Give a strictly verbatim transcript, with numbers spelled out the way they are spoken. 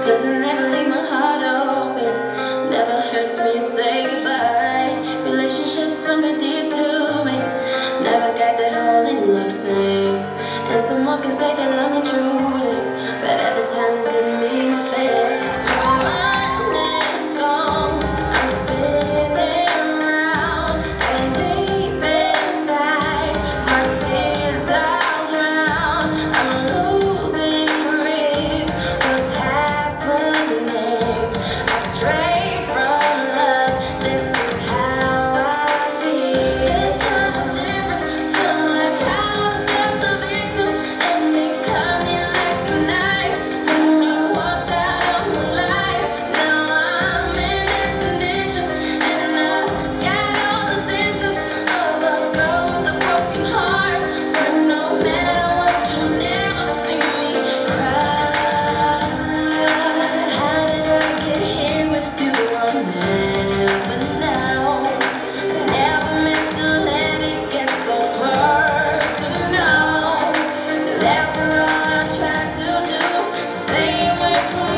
Cause I never leave my heart open. Never hurts me to say goodbye. Relationships don't get deep to me. Never got that whole in love thing. And someone can say they love me truly, but at the time it didn't mean a thing. My mind is gone, I'm spinning round, and deep inside my tears I'll drown. I'm losing grip, what's happening? I stray from love, this is how I feel. This time was different, feel like I was just a victim, and it cut me like a knife when you walked out of my life. Now I'm in this condition, and I've got all the symptoms of a girl with a broken heart. But no matter what, you never see me cry. How did I get here with you? I'll never know. I never meant to let it get so personal. And after all I tried to do, stay away from